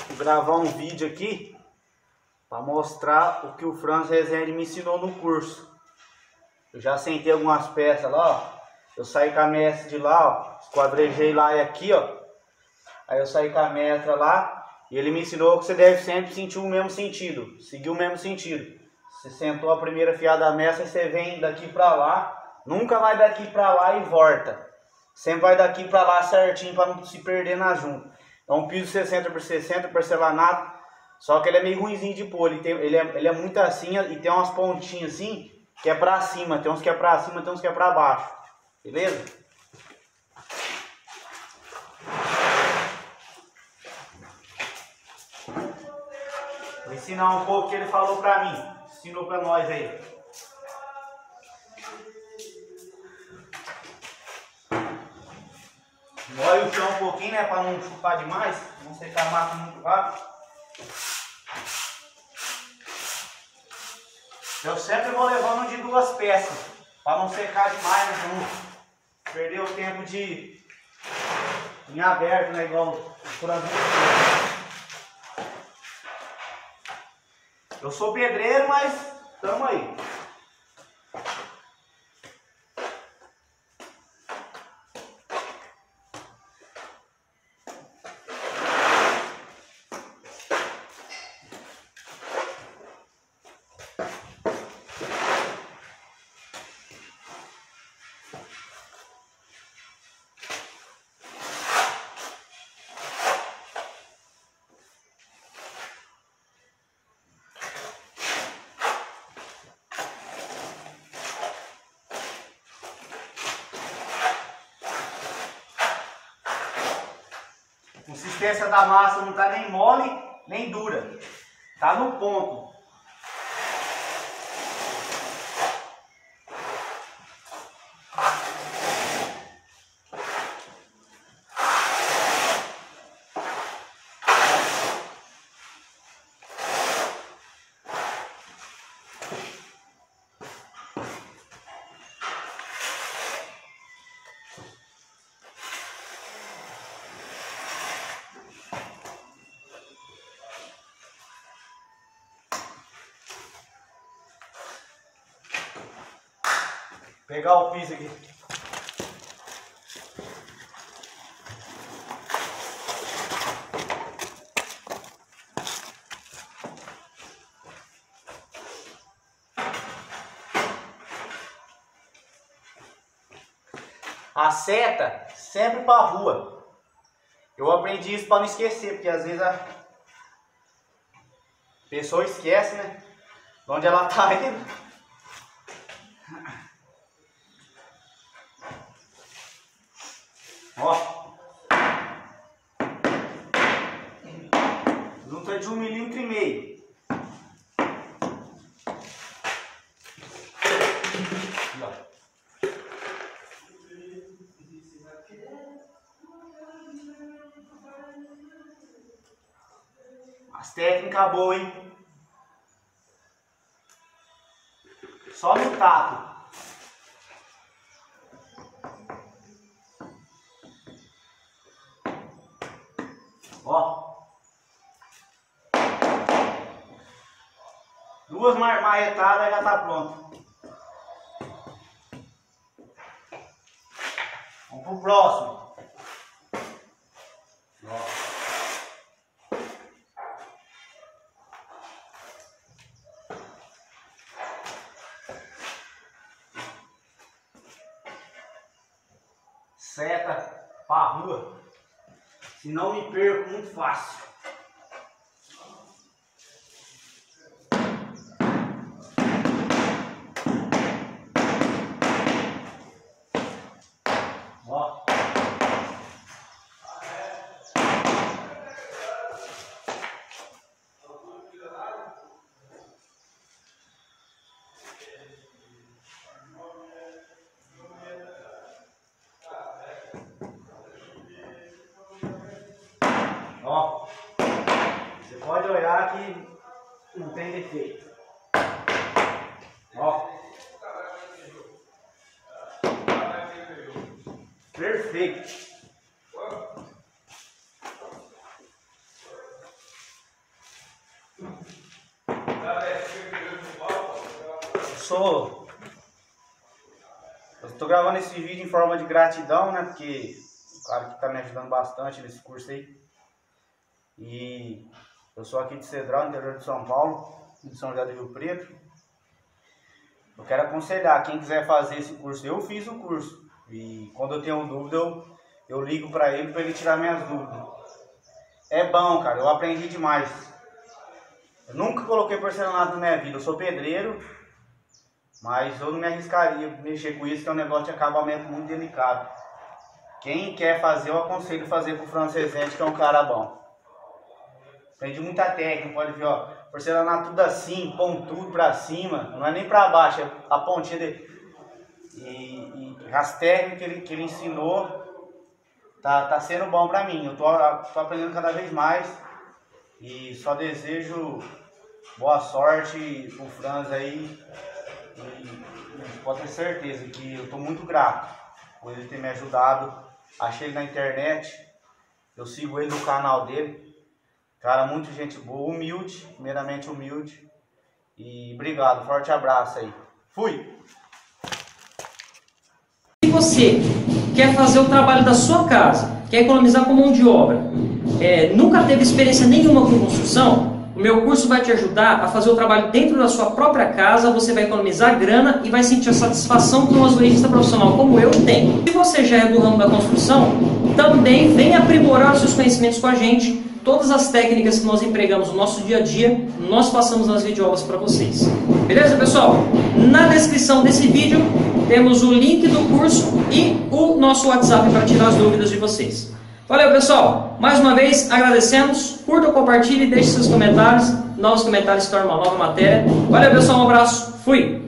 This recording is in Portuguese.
Vou gravar um vídeo aqui para mostrar o que o Franz Rezende me ensinou no curso. Eu já sentei algumas peças lá, ó. Eu saí com a mestra de lá, ó. Esquadrejei lá e aqui, ó. Aí eu saí com a mestra lá e ele me ensinou que você deve sempre sentir o mesmo sentido, seguir o mesmo sentido. Você sentou a primeira fiada da mestra e você vem daqui pra lá, nunca vai daqui pra lá e volta. Sempre vai daqui pra lá certinho para não se perder na junta. É um piso 60 por 60, porcelanato, só que ele é meio ruinzinho de pôr. Ele é muito assim e tem umas pontinhas assim que é pra cima, tem uns que é pra cima, tem uns que é pra baixo. Beleza? Vou ensinar um pouco o que ele falou pra mim. Ensinou pra nós aí. Molha o chão um pouquinho, né? Pra não chupar demais. Não secar a massa muito rápido. Eu sempre vou levando de 2 peças. Pra não secar demais, né? Pra não perder o tempo de em aberto, né? Igual por exemplo. Eu sou pedreiro, mas tamo aí. A consistência da massa não está nem mole, nem dura. Está no ponto. Pegar o piso aqui. A seta sempre para a rua. Eu aprendi isso para não esquecer, porque às vezes a pessoa esquece, né? De onde ela está indo. Ó, junta de 1,5 milímetro. As técnicas boas, hein? Só no tato. Ó. 2 marretadas já tá pronto. Vamos pro próximo. Ó. Seta pra rua. Senão me perco muito fácil. Ó. Ó, você pode olhar que não tem defeito. Ó, perfeito. tô gravando esse vídeo em forma de gratidão, né? Porque o cara que tá me ajudando bastante nesse curso aí. E eu sou aqui de Cedral, interior de São Paulo, de São José do Rio Preto. Eu quero aconselhar quem quiser fazer esse curso. Eu fiz o curso e quando eu tenho dúvida eu ligo para ele tirar minhas dúvidas. É bom, cara, eu aprendi demais. Eu nunca coloquei porcelanato na minha vida. Eu sou pedreiro, mas eu não me arriscaria a mexer com isso, que é um negócio de acabamento muito delicado. Quem quer fazer, eu aconselho fazer com o Franz Rezende, que é um cara bom. Aprendi muita técnica, pode ver, ó, porcelanato tudo assim, pontudo pra cima, não é nem pra baixo, é a pontinha dele. E as técnicas que ele ensinou, tá sendo bom pra mim. Eu tô aprendendo cada vez mais e só desejo boa sorte pro Franz aí. E pode ter certeza que eu tô muito grato por ele ter me ajudado. Achei ele na internet, eu sigo ele no canal dele. Cara, muito gente boa, humilde, primeiramente humilde. E obrigado, forte abraço aí. Fui! Se você quer fazer o trabalho da sua casa, quer economizar com mão de obra, nunca teve experiência nenhuma com construção, o meu curso vai te ajudar a fazer o trabalho dentro da sua própria casa, você vai economizar grana e vai sentir a satisfação que um azuleirista profissional como eu tenho. Se você já é do ramo da construção, também vem aprimorar os seus conhecimentos com a gente. Todas as técnicas que nós empregamos no nosso dia a dia, nós passamos nas videoaulas para vocês. Beleza, pessoal? Na descrição desse vídeo temos o link do curso e o nosso WhatsApp para tirar as dúvidas de vocês. Valeu, pessoal! Mais uma vez, agradecemos. Curta, compartilhe, deixe seus comentários. Novos comentários se tornam uma nova matéria. Valeu, pessoal! Um abraço. Fui!